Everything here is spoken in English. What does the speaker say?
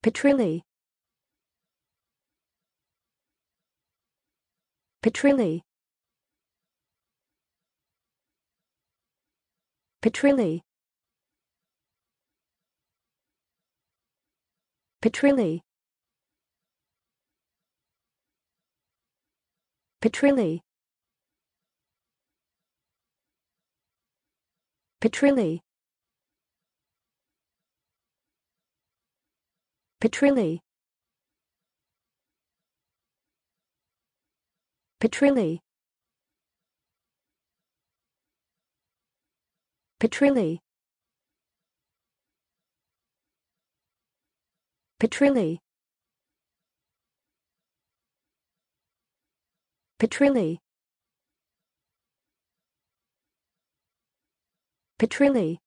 Petrilli. Petrilli. Petrilli. Petrilli. Petrilli. Petrilli. Petrilli. Petrilli. Petrilli. Petrilli. Petrilli. Petrilli.